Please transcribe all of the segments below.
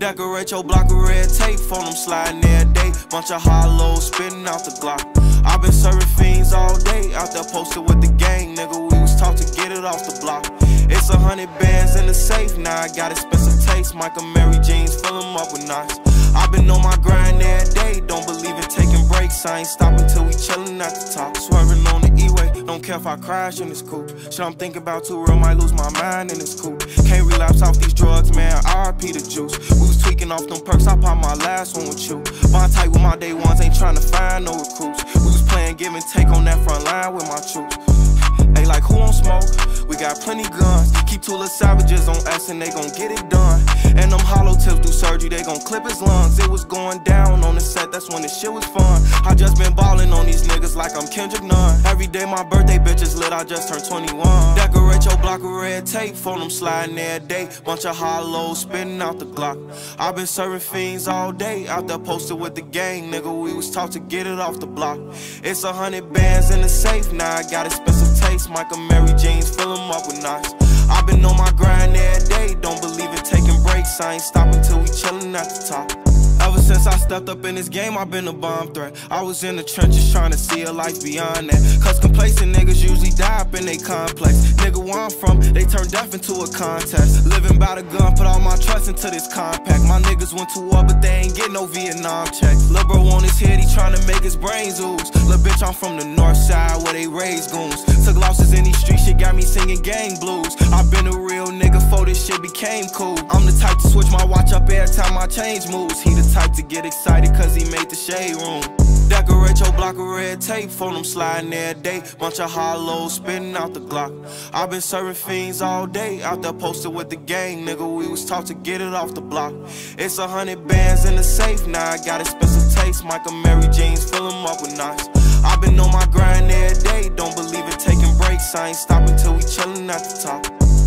Decorate your block with red tape, phone them sliding every day. Bunch of hollows spitting out the Glock. I've been serving fiends all day, out there posted with the gang, nigga. We was taught to get it off the block. It's 100 bands in the safe, now I got expensive taste. Michael Mary jeans, fill them up with knots. I've been on my grind every day, don't believe in taking breaks. I ain't stopping till we chillin' at the top. Swerving on the E-way, don't care if I crash in this coupe. Shit I'm thinking about too real, might lose my mind in this coupe. Can't relapse off these drugs, man, RIP the juice. We was tweaking off them perks, I popped my last one with you. Bond tight with my day ones, ain't trying to find no recruits. We was playing give and take on that front line with my troops. Hey, like who on smoke? We got plenty guns. Keep two little savages on us and they gon' get it done. And them hollow tips do surgery, they gon' clip his lungs. It was going down on the set, that's when the shit was fun. I just been ballin' on these niggas like I'm Kendrick Nunn. Every day my birthday bitch is lit, I just turned 21. Decorate your block with red tape, phone them sliding every day. Bunch of hollows spitting out the Glock. I've been serving fiends all day, out there posted with the gang, nigga. We was taught to get it off the block. It's 100 bands in the safe, now I got expensive taste. Michael Mary jeans, fill them up with knots. I've been on my grind every day, don't believe in taking breaks. I ain't stopping till we chillin' at the top. Ever since I stepped up in this game, I've been a bomb threat. I was in the trenches trying to see a life beyond that. Cause complacent niggas usually die up in they complex. Nigga, where I'm from, they turn death into a contest. Living by the gun, put all my trust into this compact. My niggas went to war, but they ain't get no Vietnam check. Lil' bro on his head, he tryna make his brains ooze. Lil' bitch, I'm from the north side where they raise goons. Took losses in these streets, shit got me singing gang blues. I've been a real nigga before this shit became cool. I'm the type to switch my watch up every time my change moves. He the type to get excited cause he made the shade room. Decorate your block with red tape, phone them sliding every day. Bunch of hollows spitting out the Glock. I've been serving fiends all day, out there posted with the gang, nigga. We was taught to get it off the block. It's 100 bands in the safe, now I got expensive taste. Michael Mary jeans, fill them up with knots. I've been on my grind every day, don't believe in taking breaks. I ain't stopping till we chillin' at the top.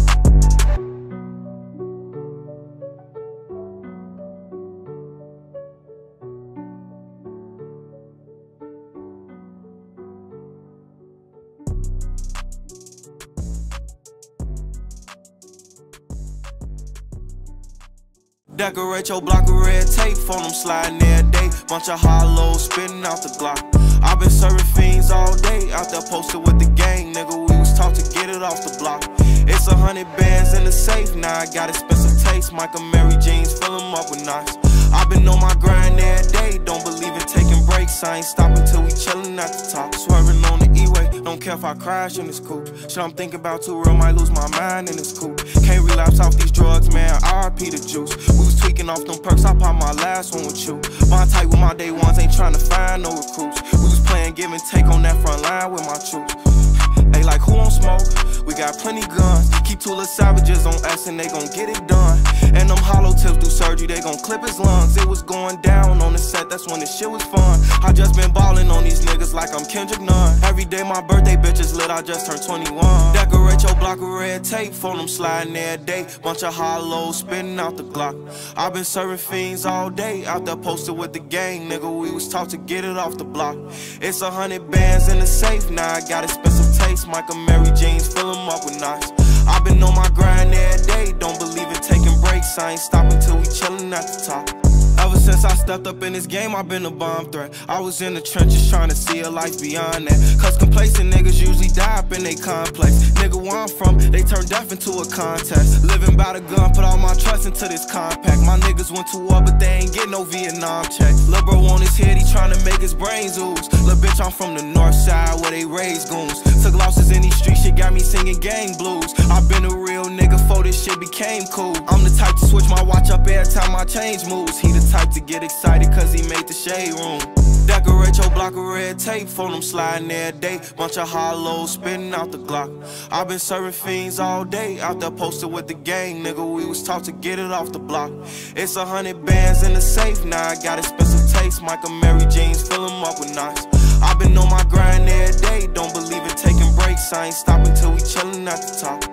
Decorate your block with red tape, phone them sliding every day. Bunch of hollows spitting out the Glock. I've been serving fiends all day, out there posted with the gang, nigga. We was taught to get it off the block. It's 100 bands in the safe, now I got expensive taste. Michael Mary jeans, fill them up with knots. I've been on my grind every day, don't believe in taking breaks. I ain't stopping till we chillin' at the top. Swerving on the E-way, don't care if I crash in this coupe. Shit I'm thinking about too real, might lose my mind in this coupe. Can't relapse off these drugs, man, RIP the juice. We was tweaking off them perks, I popped my last one with you. Bond tight with my day ones, ain't trying to find no recruits. We was playing give and take on that front line with my troops. Hey, like who on smoke? We got plenty guns. Keep two little savages on us and they gon' get it done. And them hollow tips do surgery, they gon' clip his lungs. It was going down on the set, that's when the shit was fun. I just been ballin' on these niggas like I'm Kendrick Nunn. Every day my birthday bitch is lit, I just turned 21. Decorate your block with red tape, phone them sliding every day. Bunch of hollows spitting out the Glock. I've been serving fiends all day, out there posted with the gang, nigga. We was taught to get it off the block. It's 100 bands in the safe, now I got expensive taste. Michael Mary jeans, fill them up with knots. I've been on my grind every day, don't believe in taking breaks. I ain't stopping till we chillin' at the top. Ever since I stepped up in this game, I've been a bomb threat. I was in the trenches trying to see a life beyond that. Cause complacent niggas usually die up in they complex. Nigga, where I'm from, they turn death into a contest. Living by the gun, put all my trust into this compact. My niggas went to war, but they ain't get no Vietnam check. Lil' bro on his head, he tryna make his brains ooze. Lil' bitch, I'm from the north side where they raise goons. Took losses in these streets, shit got me singing gang blues. I've been a real nigga before this shit became cool. I'm the type to switch my watch up every time I change moves. He the type to get excited cause he made the shade room. Decorate your block with red tape, phone them sliding every day. Bunch of hollows spitting out the Glock. I've been serving fiends all day, out there posted with the gang, nigga. We was taught to get it off the block. It's 100 bands in the safe, now I got expensive taste. Michael Mary jeans, fill them up with knots. I've been on my grind every day, don't believe in taking breaks. I ain't stopping till we chillin' at the top.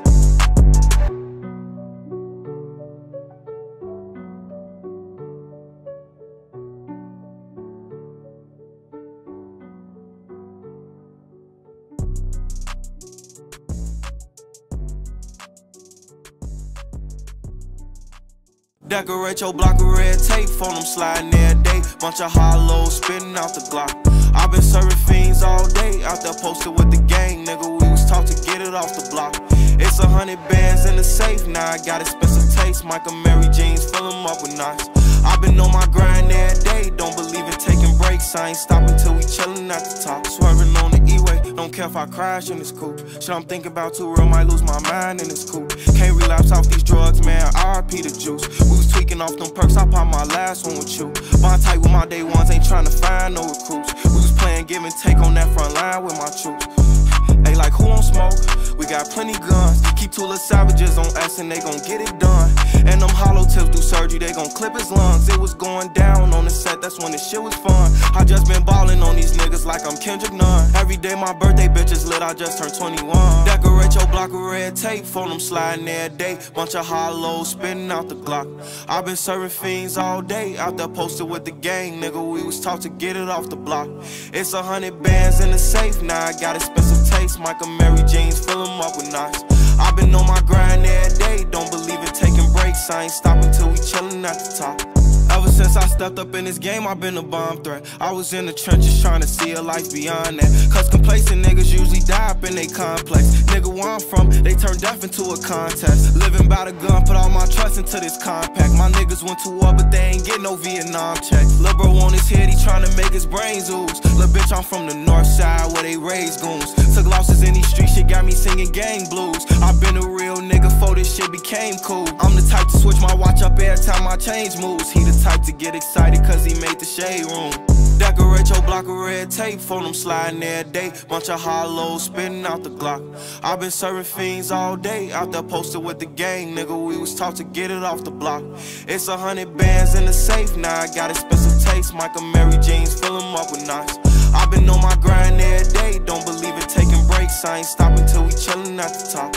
Decorate your block with red tape, phone them sliding every day. Bunch of hollows spitting out the Glock. I been serving fiends all day, out there posted with the gang, nigga. We was taught to get it off the block. It's 100 bands in the safe, now I got expensive taste. Michael Mary jeans, fill them up with knots. I been on my grind every day, don't believe in taking breaks. I ain't stopping till we chillin' at the top. Swerving on the E-way, don't care if I crash in this coupe. Shit I'm thinking about too real, might lose my mind in this coupe. Can't relapse off these drugs, man, RIP the juice. We was tweaking off them perks, I popped my last one with you. Bond tight with my day ones, ain't trying to find no recruits. We was playing give and take on that front line with my troops. Hey, like who on smoke? We got plenty guns. Keep two little savages on us and they gon' get it done. And them hollow tips do surgery, they gon' clip his lungs. It was going down on the set, that's when the shit was fun. I just been ballin' on these niggas like I'm Kendrick Nunn. Every day my birthday bitch is lit, I just turned 21. Decorate your block with red tape, phone them sliding every day. Bunch of hollows spitting out the Glock. I been serving fiends all day, out there posted with the gang, nigga. We was taught to get it off the block. It's 100 bands in the safe, now I got expensive taste. Michael Mary jeans, fill them up with knots. I been on my grind every day, don't believe in taking breaks. I ain't stopping till we chillin' at the top. Ever since I stepped up in this game, I've been a bomb threat. I was in the trenches trying to see a life beyond that. Cause complacent niggas usually die up in they complex. Nigga, where I'm from, they turn death into a contest. Living by the gun, put all my trust into this compact. My niggas went to war, but they ain't get no Vietnam check. Lil' bro on his head, he tryna make his brains ooze. Lil' bitch, I'm from the north side where they raise goons. Took losses in these streets, shit got me singing gang blues. I been a real nigga before this shit became cool. I'm the type to switch my watch up every time my change moves. He the type to get excited cause he made the shade room. Decorate your block with red tape, phone them sliding every day. Bunch of hollows spitting out the Glock. I been serving fiends all day, out there posted with the gang, nigga. We was taught to get it off the block. It's 100 bands in the safe, now I got expensive taste. Michael Mary jeans, fill them up with knots. I been on my grind every day, don't believe in taking breaks. I ain't stopping till we chillin' at the top.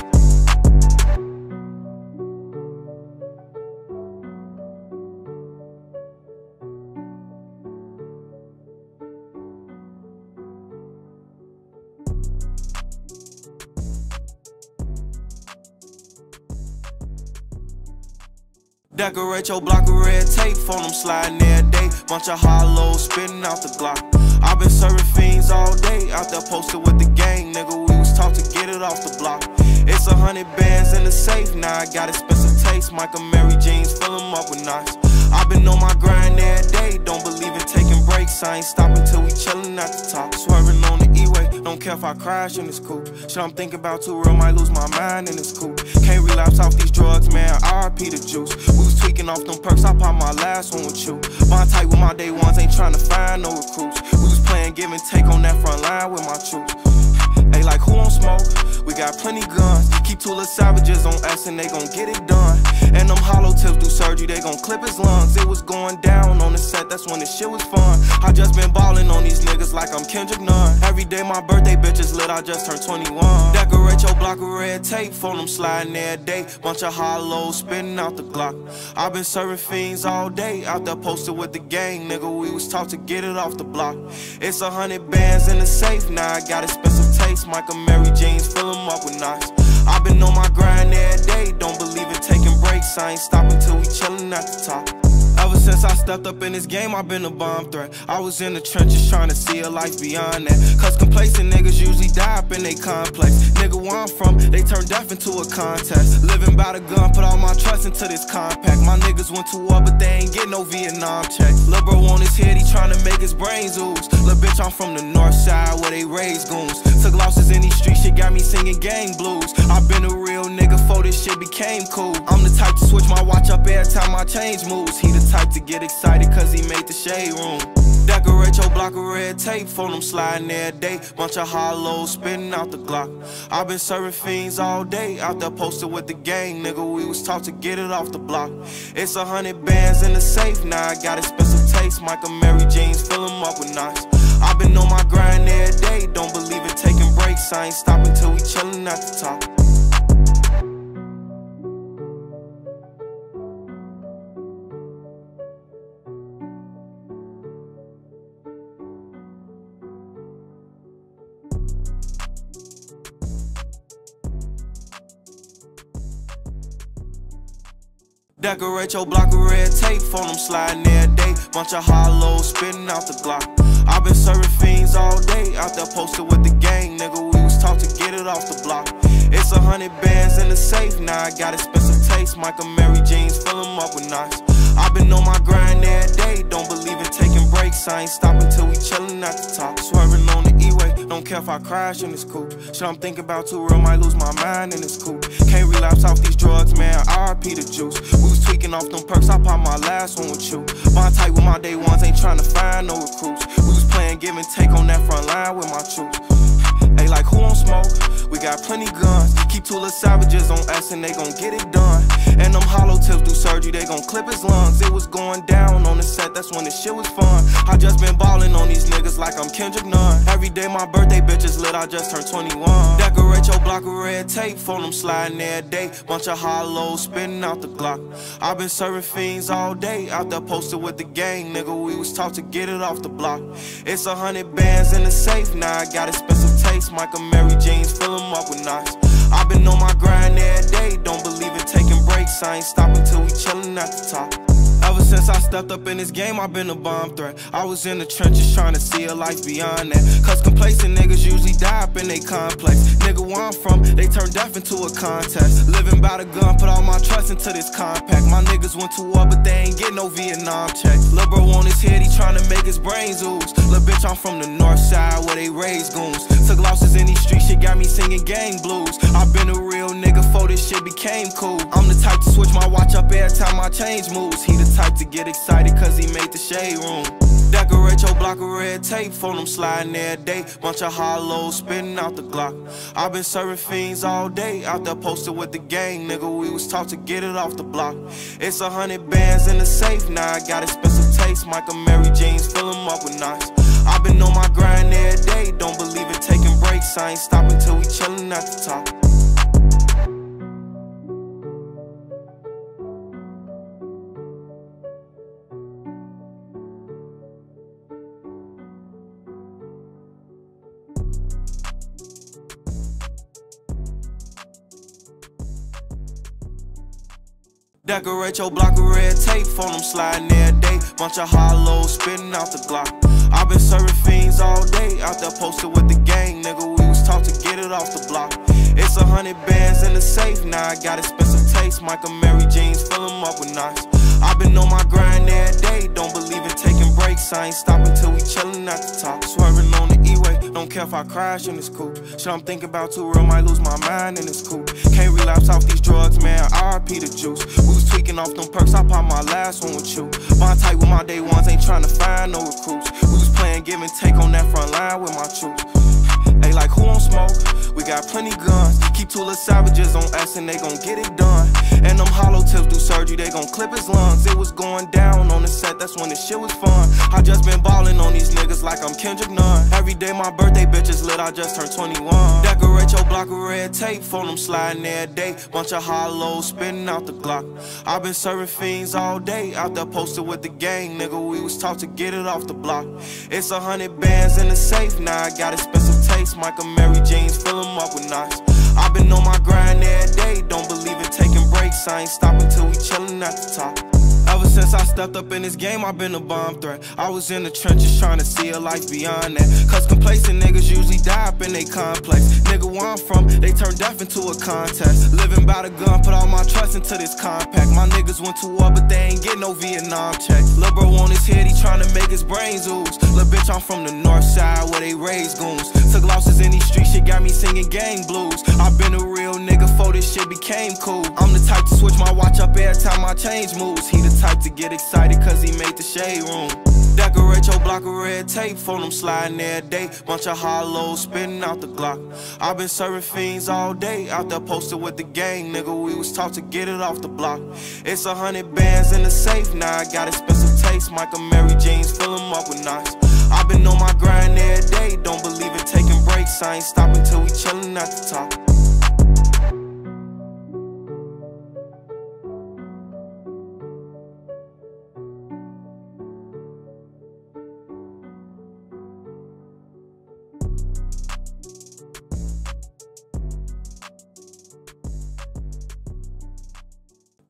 Decorate your block with red tape, phone them sliding every day. Bunch of hollows spitting out the Glock. I been serving fiends all day, out there posted with the gang, nigga. We was taught to get it off the block. It's 100 bands in the safe, now I got expensive taste. Michael Mary jeans, fill them up with knots. I been on my grind every day, don't believe in taking breaks. I ain't stopping till we chillin' at the top. Swerving on the E-way, don't care if I crash in this coupe. Shit I'm thinking about too real, might lose my mind in this coupe. Can't relapse off these drugs, man, RIP the juice. We was tweaking off them perks, I popped my last one with you. Bond tight with my day ones, ain't trying to find no recruits. We was playing give and take on that front line with my troops. Hey, like who on smoke? We got plenty guns. Keep two little savages on us and they gon' get it done. And them hollow tips do surgery, they gon' clip his lungs. It was going down on the set, that's when the shit was fun. I just been ballin' on these niggas like I'm Kendrick Nunn. Every day my birthday bitch is lit, I just turned 21. Decorate your block with red tape, phone them sliding every day. Bunch of hollows spitting out the Glock. I been serving fiends all day, out there posted with the gang, nigga. We was taught to get it off the block. It's 100 bands in the safe, now I got expensive taste. Michael Mary jeans, fill them up with knots. I been on my grind every day, don't believe in taking breaks. I ain't stopping till we chillin' at the top. Ever since I stepped up in this game, I've been a bomb threat. I was in the trenches trying to see a life beyond that. Cause complacent niggas usually die up in they complex. Nigga, where I'm from, they turn death into a contest. Living by the gun, put all my trust into this compact. My niggas went to war, but they ain't get no Vietnam check. Lil' bro on his head, he tryna make his brains ooze. Lil' bitch, I'm from the north side where they raise goons. Took losses in these streets, shit got me singing gang blues. I been a real nigga before this shit became cool. I'm the type to switch my watch up every time I change moves. He the type to get excited cause he made the shade room. Decorate your block with red tape, phone them sliding every day. Bunch of hollows spitting out the Glock. I been serving fiends all day, out there posted with the gang, nigga. We was taught to get it off the block. It's 100 bands in the safe, now I got expensive taste. Michael Mary jeans, fill them up with knots. I been on my grind every day, don't believe in taking breaks. I ain't stopping till we chillin' at the top. Decorate your block with red tape, phone them sliding every day. Bunch of hollows spitting out the Glock. I been serving fiends all day, out there posted with the gang, nigga. We was taught to get it off the block. It's 100 bands in the safe, now I got expensive taste. Michael Mary jeans, fill them up with knots. I been on my grind every day, don't believe in taking breaks. I ain't stopping till we chillin' at the top. Swerving on the E-way, don't care if I crash in this coupe. Shit I'm thinking about too real, might lose my mind in this coupe. Can't relapse off these drugs, man, RP the juice. We was tweaking off them perks, I popped my last one with you. Bond tight with my day ones, ain't trying to find no recruits. We was playing give and take on that front line with my troops. Hey, like who on smoke? We got plenty guns. Keep two little savages on us and they gon' get it done. And them hollow tips do surgery, they gon' clip his lungs. It was going down on the set, that's when the shit was fun. I just been ballin' on these niggas like I'm Kendrick Nunn. Every day my birthday bitch is lit, I just turned 21. Decorate your block with red tape, phone them sliding every day. Bunch of hollows spitting out the Glock. I been serving fiends all day, out there posted with the gang, nigga. We was taught to get it off the block. It's 100 bands in the safe, now I got expensive taste. Michael Mary jeans, fill them up with knots. I been on my grind every day, don't believe in taking breaks. I ain't stopping till we chillin' at the top. Ever since I stepped up in this game, I've been a bomb threat. I was in the trenches trying to see a life beyond that. Cause complacent niggas usually die up in they complex. Nigga, where I'm from, they turn death into a contest. Living by the gun, put all my trust into this compact. My niggas went to war, but they ain't get no Vietnam checks. Lil' bro on his head, he tryna make his brains ooze. Lil' bitch, I'm from the north side where they raise goons. Took losses in these streets, shit got me singing gang blues. I been a real nigga before this shit became cool. I'm the type to switch my watch up every time my change moves. He the type to get excited cause he made the shade room. Decorate your block with red tape, phone them sliding every day. Bunch of hollows spitting out the Glock. I been serving fiends all day, out there posted with the gang, nigga. We was taught to get it off the block. It's 100 bands in the safe, now I got expensive taste. Michael Mary jeans, fill them up with knots. I been on my grind every day, don't believe in taking breaks. I ain't stopping till we chillin' at the top. Decorate your block with red tape, phone them sliding every day. Bunch of hollows spitting out the Glock. I been serving fiends all day, out there posted with the gang, nigga. We was taught to get it off the block. It's 100 bands in the safe, now I got expensive taste. Michael Mary jeans, fill them up with knots. I been on my grind every day, don't believe in taking breaks. I ain't stopping till we chillin' at the top. Swerving on the E-way, don't care if I crash in this coupe. Shit I'm thinking about too real, might lose my mind in this coupe. Can't relapse off these drugs, man, RP the juice. We was tweaking off them perks, I popped my last one with you. Bond tight with my day ones, ain't trying to find no recruits. We was playing give and take on that front line with my troops. Hey, like who on smoke? We got plenty guns. Keep two little savages on us and they gon' get it done. And them hollow tips do surgery, they gon' clip his lungs. It was going down on the set, that's when the shit was fun. I just been ballin' on these niggas like I'm Kendrick Nunn. Every day my birthday bitch is lit, I just turned 21. Decorate your block with red tape, phone them sliding every day. Bunch of hollows spitting out the Glock. I been serving fiends all day, out there posted with the gang, nigga. We was taught to get it off the block. It's 100 bands in the safe, now I got expensive taste. Michael Mary jeans, fill them up with knots. I been on my grind every day, don't believe in taking breaks. I ain't stopping till we chillin' at the top. Ever since I stepped up in this game, I've been a bomb threat. I was in the trenches trying to see a life beyond that. Cause complacent niggas usually die up in they complex. Nigga, where I'm from, they turn death into a contest. Living by the gun, put all my trust into this compact. My niggas went to war, but they ain't get no Vietnam checks. Lil' bro on his head, he tryna make his brains ooze. Lil' bitch, I'm from the north side where they raise goons. Took losses in these streets, shit got me singing gang blues. I been a real nigga before this shit became cool. I'm the type to switch my watch up every time I change moves. He the type to get excited cause he made the shade room. Decorate your block with red tape, phone them sliding every day. Bunch of hollows spitting out the Glock. I been serving fiends all day, out there posted with the gang, nigga. We was taught to get it off the block. It's 100 bands in the safe, now I got expensive taste. Michael Mary jeans, fill them up with knots. I been on my grind every day, don't believe in taking breaks. I ain't stopping till we chillin' at the top.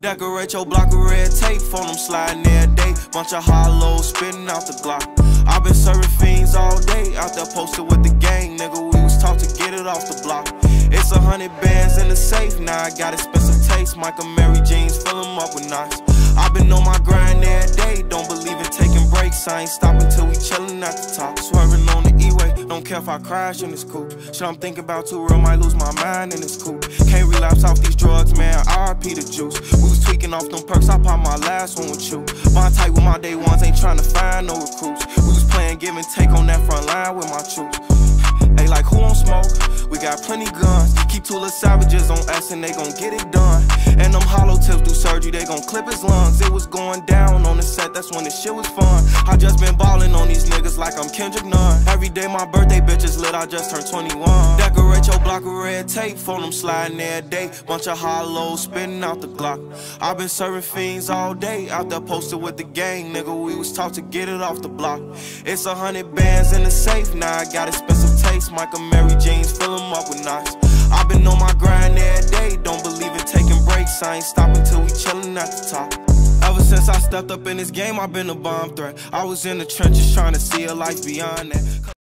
Decorate your block with red tape, phone them sliding every day. Bunch of hollows spitting out the Glock. I been serving fiends all day, out there posted with the gang, nigga. We was taught to get it off the block. It's 100 bands in the safe, now I got expensive taste. Michael Mary jeans, fill them up with knots. I been on my grind every day, don't believe in taking breaks. I ain't stopping till we chillin' at the top. Swerving on the E-way, don't care if I crash in this coupe. Shit I'm thinking about too real, might lose my mind in this coupe. Can't relapse off these drugs, man, RIP the juice. We was tweaking off them perks, I popped my last one with you. Bond tight with my day ones, ain't trying to find no recruits. We was playing give and take on that front line with my troops. They like, who on smoke? We got plenty guns. Keep two little savages on us and they gon' get it done. And them hollow tips do surgery, they gon' clip his lungs. It was going down on the set, that's when the shit was fun. I just been ballin' on these niggas like I'm Kendrick Nunn. Every day my birthday bitch is lit, I just turned 21. Decorate your block with red tape, phone them sliding every day. Bunch of hollows spitting out the Glock. I been serving fiends all day, out there posted with the gang, nigga. We was taught to get it off the block. It's 100 bands in the safe, now I got expensive taste. Michael Mary jeans, fill them up with knots. I been on my grind every day, don't believe in taking breaks. I ain't stopping till we chillin' at the top. Ever since I stepped up in this game, I been a bomb threat. I was in the trenches trying to see a life beyond that.